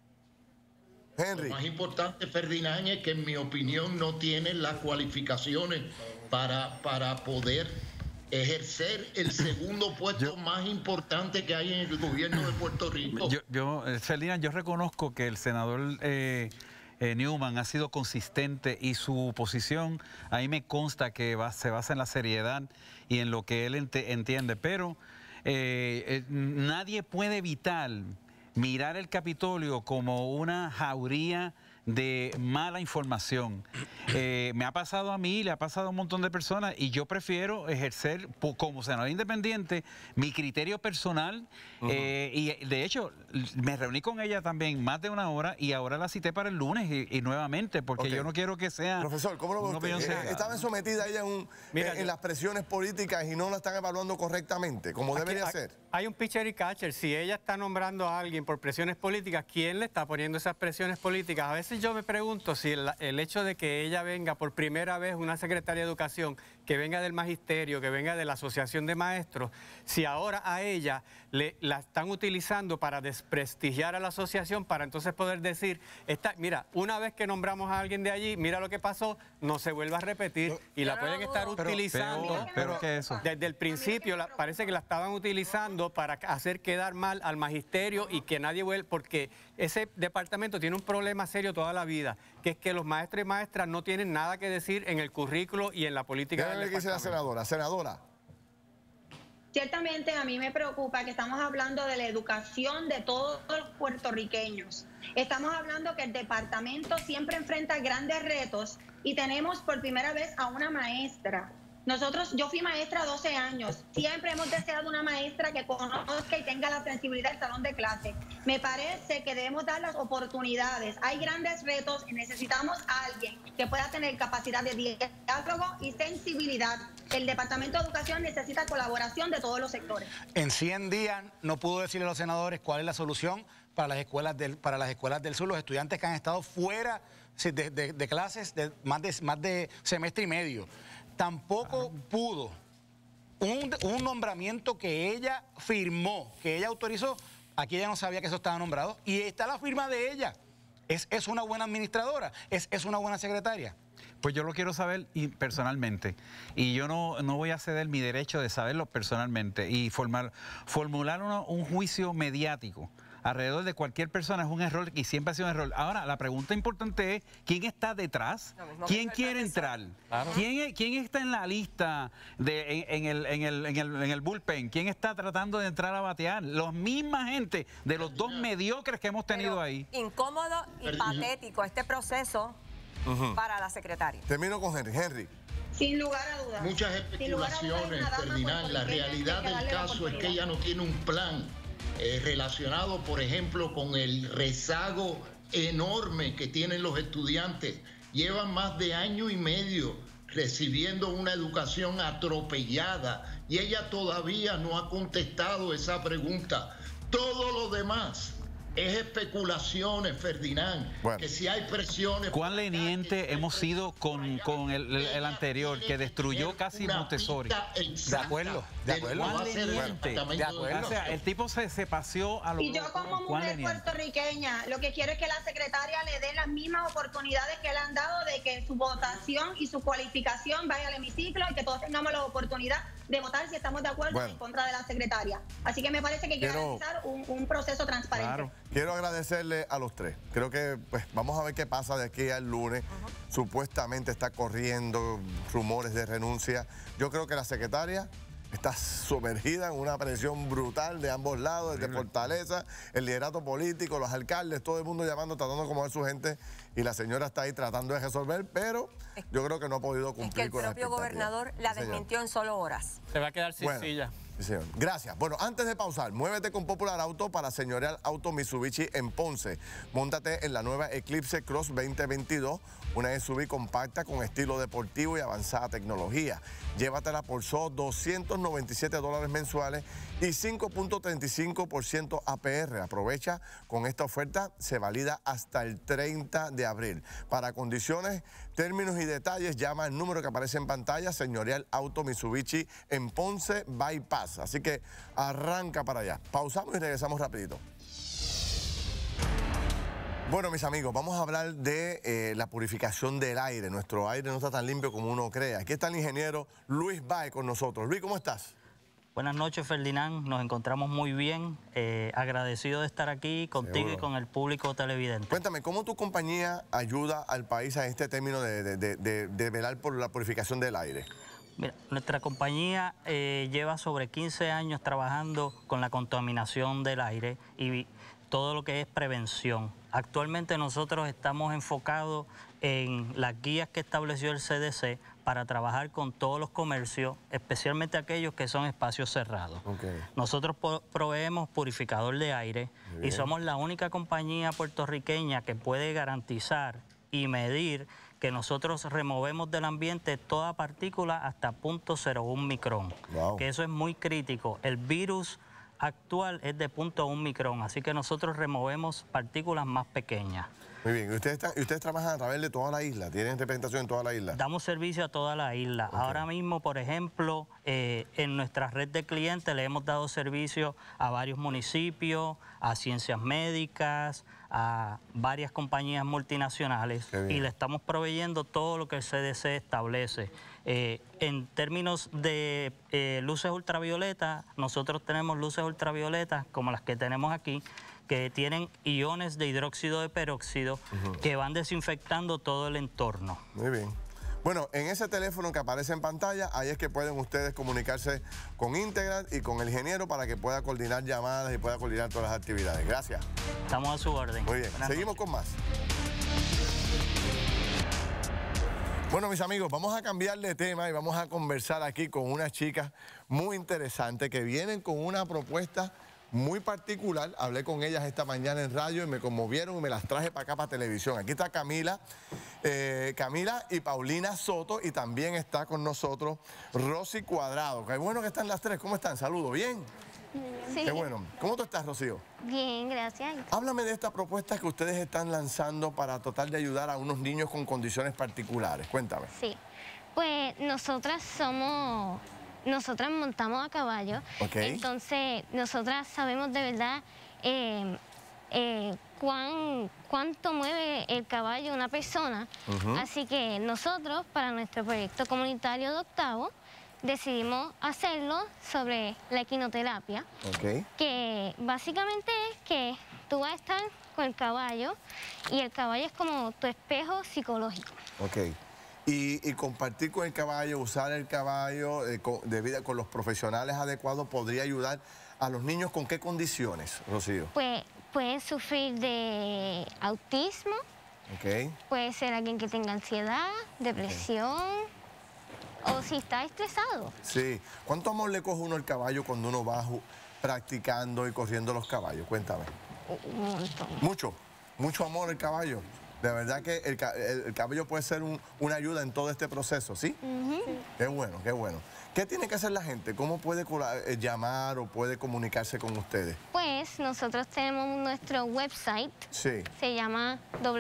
Henry. Lo más importante, Ferdinand, es que en mi opinión no tiene las cualificaciones para poder ejercer el segundo puesto más importante que hay en el gobierno de Puerto Rico. Ferdinand, yo reconozco que el senador Newman ha sido consistente y su posición, ahí me consta que se basa en la seriedad y en lo que él entiende, pero nadie puede evitar mirar el Capitolio como una jauría de mala información. Me ha pasado a mí, le ha pasado a un montón de personas y yo prefiero ejercer como senador independiente mi criterio personal y de hecho me reuní con ella también más de 1 hora y ahora la cité para el lunes y nuevamente porque yo no quiero que sea... Profesor, ¿cómo lo ve usted? ¿Estaba sometida ella en las presiones políticas y no la están evaluando correctamente como debería ser? Hay un pitcher y catcher. Si ella está nombrando a alguien por presiones políticas, ¿quién le está poniendo esas presiones políticas? A veces yo me pregunto si el hecho de que ella venga por primera vez, una secretaria de Educación, que venga del magisterio, que venga de la Asociación de Maestros, si ahora a ella la están utilizando para desprestigiar a la asociación, para entonces poder decir, mira, una vez que nombramos a alguien de allí, mira lo que pasó, no se vuelva a repetir y la pueden estar utilizando. Pero ¿qué es eso? Desde el principio parece que la estaban utilizando para hacer quedar mal al magisterio y que nadie vuelva, porque ese departamento tiene un problema serio toda la vida, que es que los maestros y maestras no tienen nada que decir en el currículo y en la política del departamento. ¿Qué dice la senadora? Senadora. Ciertamente a mí me preocupa que estamos hablando de la educación de todos los puertorriqueños. Estamos hablando que el departamento siempre enfrenta grandes retos y tenemos por primera vez a una maestra. Yo fui maestra 12 años. Siempre hemos deseado una maestra que conozca y tenga la sensibilidad del salón de clase. Me parece que debemos dar las oportunidades. Hay grandes retos y necesitamos a alguien que pueda tener capacidad de diálogo y sensibilidad. El Departamento de Educación necesita colaboración de todos los sectores. En 100 días no pudo decirle a los senadores cuál es la solución para las escuelas del sur, los estudiantes que han estado fuera de clases de más de semestre y medio. Tampoco pudo un nombramiento que ella firmó, que ella autorizó. Aquí ella no sabía que eso estaba nombrado y está la firma de ella. ¿Es una buena administradora? ¿Es una buena secretaria? Pues yo lo quiero saber personalmente y yo no voy a ceder mi derecho de saberlo personalmente y formular un juicio mediático alrededor de cualquier persona es un error y siempre ha sido un error. Ahora, la pregunta importante es, ¿quién está detrás? ¿Quién quiere entrar? Claro. ¿Quién está en la lista en el bullpen? ¿Quién está tratando de entrar a batear? La misma gente de los dos mediocres que hemos tenido ahí. Incómodo y patético este proceso para la secretaria. Termino con Henry. Henry. Sin lugar a dudas. Muchas especulaciones, Ferdinand. La realidad del caso es que ella no tiene un plan relacionado, por ejemplo, con el rezago enorme que tienen los estudiantes. Llevan más de año y medio recibiendo una educación atropellada y ella todavía no ha contestado esa pregunta. Todo lo demás es especulaciones, Ferdinand, bueno, que si hay presiones... ¿Cuán leniente hemos sido con el anterior, que destruyó casi Montessori? De acuerdo. ¿Cuán leniente? De acuerdo. O sea, el tipo se paseó a lo... Y yo como mujer puertorriqueña, lo que quiero es que la secretaria le dé las mismas oportunidades que le han dado de que su votación y su cualificación vaya al hemiciclo y que todos tengamos la oportunidad de votar si estamos de acuerdo en contra de la secretaria. Así que me parece que hay que realizar un proceso transparente. Claro. Quiero agradecerle a los tres. Creo que pues vamos a ver qué pasa de aquí al lunes. Supuestamente está corriendo rumores de renuncia. Yo creo que la secretaria está sumergida en una presión brutal de ambos lados, desde Fortaleza, el liderato político, los alcaldes, todo el mundo llamando, tratando de acomodar su gente, y la señora está ahí tratando de resolver, pero yo creo que no ha podido cumplir con la expectativa. Es que el propio gobernador la desmintió en solo horas. Se va a quedar sin silla. Sí, señor. Gracias. Bueno, antes de pausar, muévete con Popular Auto para señorear auto Mitsubishi en Ponce. Móntate en la nueva Eclipse Cross 2022, una SUV compacta con estilo deportivo y avanzada tecnología. Llévatela por solo $297 mensuales y 5.35% APR. Aprovecha con esta oferta, se valida hasta el 30 de abril. Para condiciones, términos y detalles, llama al número que aparece en pantalla, señorial auto Mitsubishi en Ponce Bypass. Así que arranca para allá. Pausamos y regresamos rapidito. Bueno, mis amigos, vamos a hablar de la purificación del aire. Nuestro aire no está tan limpio como uno cree. Aquí está el ingeniero Luis Baez con nosotros. Luis, ¿cómo estás? Buenas noches, Ferdinand. Nos encontramos muy bien. Agradecido de estar aquí contigo y con el público televidente. Cuéntame, ¿cómo tu compañía ayuda al país a este término de velar por la purificación del aire? Mira, nuestra compañía lleva sobre 15 años trabajando con la contaminación del aire y todo lo que es prevención. Actualmente nosotros estamos enfocados en las guías que estableció el CDC para trabajar con todos los comercios, especialmente aquellos que son espacios cerrados. Nosotros proveemos purificador de aire y somos la única compañía puertorriqueña que puede garantizar y medir que nosotros removemos del ambiente toda partícula hasta 0.01 micrón, que eso es muy crítico. El virus actual es de 0.1 micrón, así que nosotros removemos partículas más pequeñas. Muy bien. ¿Ustedes trabajan a través de toda la isla? ¿Tienen representación en toda la isla? Damos servicio a toda la isla. Ahora mismo, por ejemplo, en nuestra red de clientes le hemos dado servicio a varios municipios, a ciencias médicas, a varias compañías multinacionales y le estamos proveyendo todo lo que el CDC establece. En términos de luces ultravioletas, nosotros tenemos luces ultravioletas como las que tenemos aquí, que tienen iones de hidróxido de peróxido que van desinfectando todo el entorno. Muy bien. Bueno, en ese teléfono que aparece en pantalla, ahí es que pueden ustedes comunicarse con Integral y con el ingeniero para que pueda coordinar llamadas y pueda coordinar todas las actividades. Gracias. Estamos a su orden. Muy bien, seguimos con más. Bueno, mis amigos, vamos a cambiar de tema y vamos a conversar aquí con unas chicas muy interesantes que vienen con una propuesta muy particular. Hablé con ellas esta mañana en radio y me conmovieron y me las traje para acá, para televisión. Aquí está Camila y Paulina Soto, y también está con nosotros Rosy Cuadrado. Qué bueno que están las tres. ¿Cómo están? Saludos. ¿Bien? Sí. Qué bueno. ¿Cómo tú estás, Rocío? Bien, gracias. Háblame de esta propuesta que ustedes están lanzando para tratar de ayudar a unos niños con condiciones particulares. Cuéntame. Sí, pues nosotras montamos a caballo, entonces nosotras sabemos de verdad cuánto mueve el caballo una persona, así que nosotros para nuestro proyecto comunitario de octavo decidimos hacerlo sobre la equinoterapia, que básicamente es que tú vas a estar con el caballo y el caballo es como tu espejo psicológico. Y compartir con el caballo, usar el caballo con los profesionales adecuados podría ayudar a los niños. ¿Con qué condiciones, Rocío? Pues pueden sufrir de autismo, puede ser alguien que tenga ansiedad, depresión, o si está estresado. Sí. ¿Cuánto amor le coge uno al caballo cuando uno va practicando y corriendo los caballos? Cuéntame. Un montón. Mucho amor al caballo. De verdad que el caballo puede ser una ayuda en todo este proceso, ¿sí? Qué bueno, qué bueno. ¿Qué tiene que hacer la gente? ¿Cómo puede llamar o puede comunicarse con ustedes? Pues nosotros tenemos nuestro website. Sí. Se llama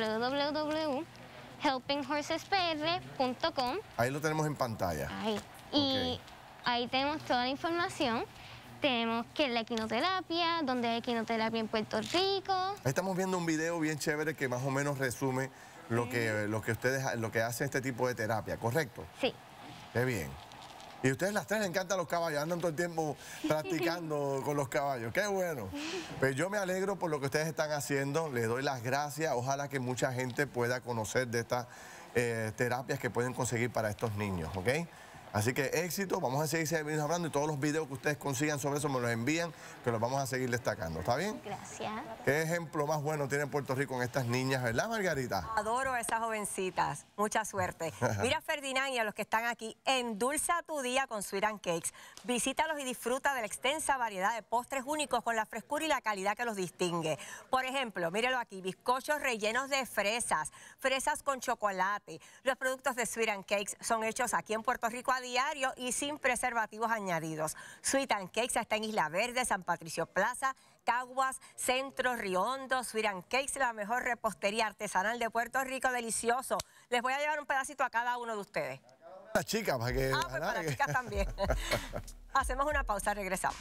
www.helpinghorsespr.com. Ahí lo tenemos en pantalla. Ahí. Y ahí tenemos toda la información. Tenemos que la equinoterapia, donde hay equinoterapia en Puerto Rico. Ahí estamos viendo un video bien chévere que más o menos resume lo que hace este tipo de terapia, ¿correcto? Sí. Qué bien. Y a ustedes las tres les encantan los caballos, andan todo el tiempo practicando con los caballos. ¡Qué bueno! Pues yo me alegro por lo que ustedes están haciendo, les doy las gracias. Ojalá que mucha gente pueda conocer de estas terapias que pueden conseguir para estos niños, ¿ok? Así que éxito, vamos a seguir hablando y todos los videos que ustedes consigan sobre eso me los envían, que los vamos a seguir destacando, ¿está bien? Gracias. ¿Qué ejemplo más bueno tiene Puerto Rico en estas niñas, verdad, Margarita? Adoro a esas jovencitas, mucha suerte. Mira, Ferdinand, y a los que están aquí, endulza tu día con Sweet and Cakes. Visítalos y disfruta de la extensa variedad de postres únicos con la frescura y la calidad que los distingue. Por ejemplo, míralo aquí, bizcochos rellenos de fresas, fresas con chocolate. Los productos de Sweet and Cakes son hechos aquí en Puerto Rico a diario y sin preservativos añadidos. Sweet and Cakes está en Isla Verde, San Patricio Plaza, Caguas, Centro, Río Hondo. Sweet and Cakes, la mejor repostería artesanal de Puerto Rico, delicioso. Les voy a llevar un pedacito a cada uno de ustedes. Las chicas, para que... pues para las chicas también. Hacemos una pausa, regresamos.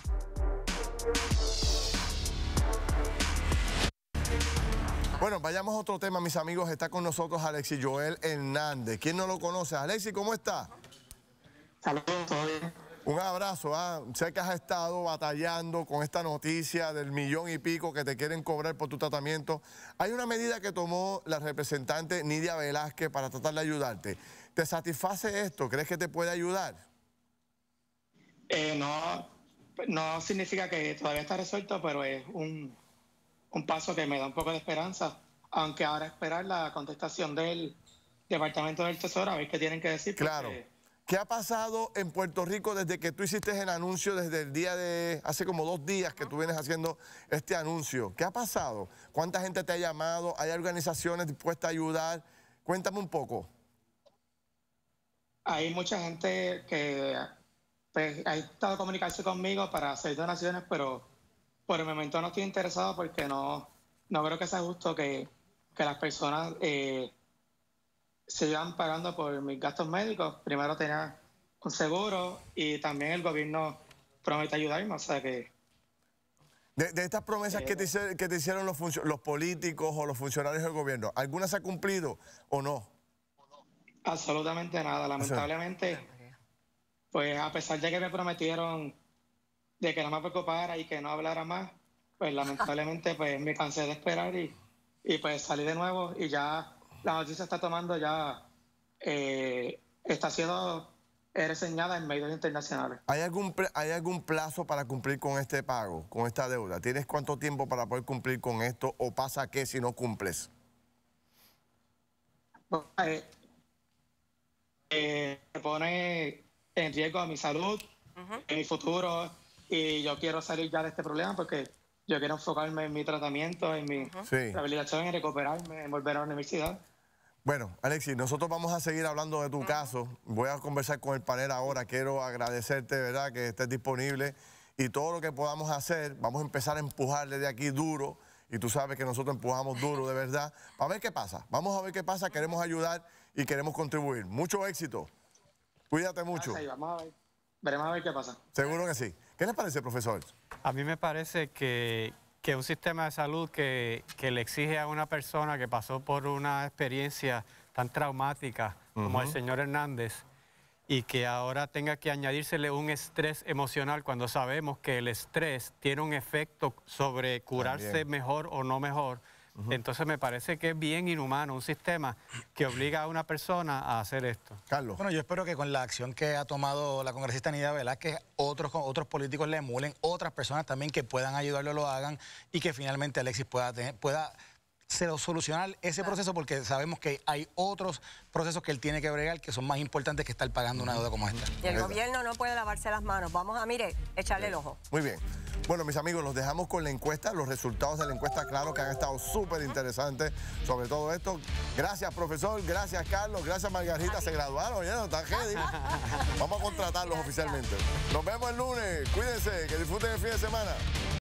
Bueno, vayamos a otro tema, mis amigos. Está con nosotros Alexis Joel Hernández. ¿Quién no lo conoce? Alexis, ¿cómo está? Saludos, todo bien. Un abrazo. Sé que has estado batallando con esta noticia del 1,5 millones que te quieren cobrar por tu tratamiento. Hay una medida que tomó la representante Nidia Velázquez para tratar de ayudarte. ¿Te satisface esto? ¿Crees que te puede ayudar? No significa que todavía está resuelto, pero es un paso que me da un poco de esperanza, aunque ahora esperar la contestación del Departamento del Tesoro, a ver qué tienen que decir. Claro. ¿Qué ha pasado en Puerto Rico desde que tú hiciste el anuncio, desde el día de... hace como 2 días que tú vienes haciendo este anuncio? ¿Qué ha pasado? ¿Cuánta gente te ha llamado? ¿Hay organizaciones dispuestas a ayudar? Cuéntame un poco. Hay mucha gente que ha estado comunicarse conmigo para hacer donaciones, pero por el momento no estoy interesado porque no creo que sea justo que las personas se iban pagando por mis gastos médicos. Primero tenía un seguro y también el gobierno promete ayudarme, o sea que... De estas promesas que te hicieron los políticos o los funcionarios del gobierno, ¿alguna se ha cumplido o no? Absolutamente nada, lamentablemente. Pues a pesar de que me prometieron de que no me preocupara y que no hablara más, pues lamentablemente pues me cansé de esperar y pues salí de nuevo y ya la noticia está tomando ya está siendo reseñada en medios internacionales. ¿Hay algún plazo para cumplir con este pago, con esta deuda? ¿Tienes cuánto tiempo para poder cumplir con esto o pasa qué si no cumples? Me pone en riesgo mi salud, en mi futuro, y yo quiero salir ya de este problema porque yo quiero enfocarme en mi tratamiento, en mi rehabilitación, en recuperarme, en volver a la universidad. Bueno, Alexis, nosotros vamos a seguir hablando de tu caso. Voy a conversar con el panel ahora. Quiero agradecerte, ¿verdad?, que estés disponible. Y todo lo que podamos hacer, vamos a empezar a empujarle de aquí duro. Y tú sabes que nosotros empujamos duro, de verdad. A ver qué pasa. Vamos a ver qué pasa. Queremos ayudar y queremos contribuir. Mucho éxito. Cuídate mucho. Gracias, vamos a ver. Veremos a ver qué pasa. Seguro que sí. ¿Qué les parece, profesor? A mí me parece que un sistema de salud que le exige a una persona que pasó por una experiencia tan traumática como el señor Hernández y que ahora tenga que añadírsele un estrés emocional cuando sabemos que el estrés tiene un efecto sobre curarse mejor o no mejor. Entonces me parece que es bien inhumano un sistema que obliga a una persona a hacer esto. Carlos. Bueno, yo espero que con la acción que ha tomado la congresista Nidia Velázquez, otros políticos le emulen, otras personas también que puedan ayudarlo lo hagan y que finalmente Alexis pueda solucionar ese proceso, porque sabemos que hay otros procesos que él tiene que bregar que son más importantes que estar pagando una deuda como esta. Y el gobierno no puede lavarse las manos. Vamos a, echarle el ojo. Muy bien. Bueno, mis amigos, los dejamos con la encuesta, los resultados de la encuesta, claro, que han estado súper interesantes sobre todo esto. Gracias, profesor, gracias, Carlos, gracias, Margarita. Se graduaron, ya no están ready. Vamos a contratarlos oficialmente. Nos vemos el lunes. Cuídense, que disfruten el fin de semana.